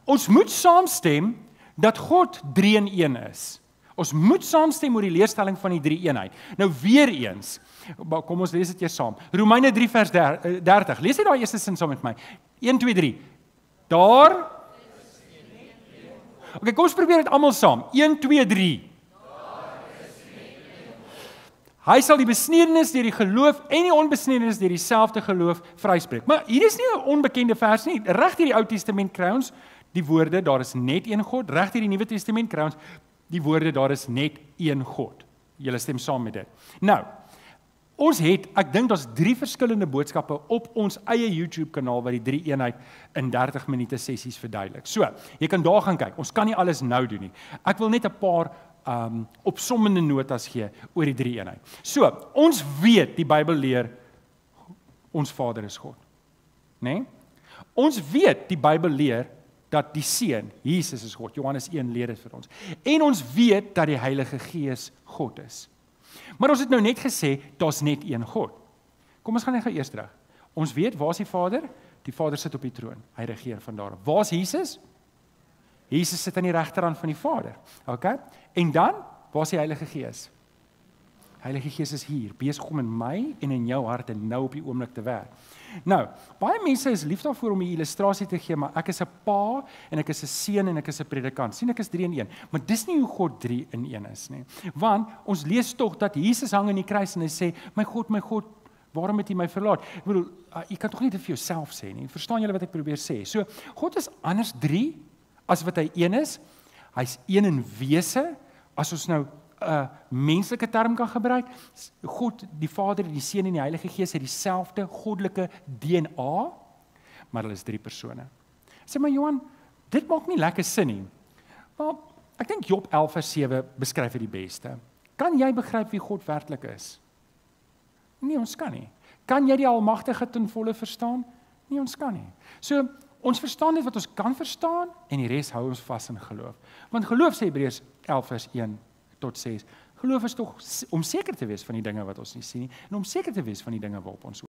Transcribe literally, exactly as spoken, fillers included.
ons moet saamstem dat God drie in een is. Ons moet saamstem oor die leerstelling van die Drie-Eenheid. Nou weer eens, kom ons lees dit eers saam. Romeine drie vers dertig. Lees dit daai eerste sin saam met my. een, twee, drie. Daar Ok, kom ons probeer dit almal saam. een, twee, drie. Hy sal die besnedenis deur die geloof en die onbesnedenis deur dieselfde geloof vryspreek. Maar hier is nie 'n onbekende vers nie. Reg deur die Ou Testament kry ons die woorde, daar is net een God. Reg deur die Nuwe Testament kry ons die woorde, daar is net een God. Julle stem saam met dit. Nou, ons het, ek dink daar's drie verskillende boodskappe op ons eie YouTube kanaal wat die Drie-Eenheid in dertig minute sessies verduidelik. So, jy kan daar gaan kyk. Ons kan nie alles nou doen nie. Ek wil net 'n paar um, opsommende notas gee oor die Drie-Eenheid. So, ons weet die Bybel leer ons Vader is God. Né? Nee? Ons weet die Bybel leer dat die Seun, Jesus is God. Johannes een leer dit vir ons. En ons weet dat die Heilige Gees God is. Maar ons het nou net gesê, daar's net een God. Kom ons gaan net gou eers terug. Ons weet, waar is die Vader? Die Vader sit op die troon. Hy regeer van daar. Waar is Jesus? Jesus sit aan die regterhand van die Vader. Okay? En dan, waar is die Heilige Gees? Heilige Gees is hier, besig om in my en in jou hart en nou op die oomblik te werk. Nou, baie mense is lief daarvoor om 'n illustrasie te gee, maar ek is 'n pa en ek is 'n seun en ek is 'n predikant. Sien, ek is drie in een. Maar dis nie hoe God drie in een is nie. Want ons lees tog dat Jesus hang aan die kruis en hy sê, my God, my God, waarom het U my verlaat? Ek bedoel, jy kan tog nie dit vir jouself sê nie. Verstaan julle wat ek probeer sê? So, God is anders drie as wat hy een is. Hy's een in wese. As ons nou 'n uh, menslike term kan gebruik, God, die Vader, die Seun en die Heilige Gees het dieselfde goddelike D N A, maar hulle is drie persone. Sê maar Johan, dit maak nie lekker sin nie. Maar ek dink Job elf vers sewe beskryf dit die beste. Kan jy begryp wie God werklik is? Nee, ons kan nie. Kan jy die Almagtige ten volle verstaan? Nee, ons kan nie. So, ons verstaan dit wat ons kan verstaan en die res hou ons vas in geloof. Want geloof, sê Hebreërs elf vers een tot ses, geloof is tog om seker te wees van die dinge wat ons nie sien nie, en om seker te wees van die dinge waarop ons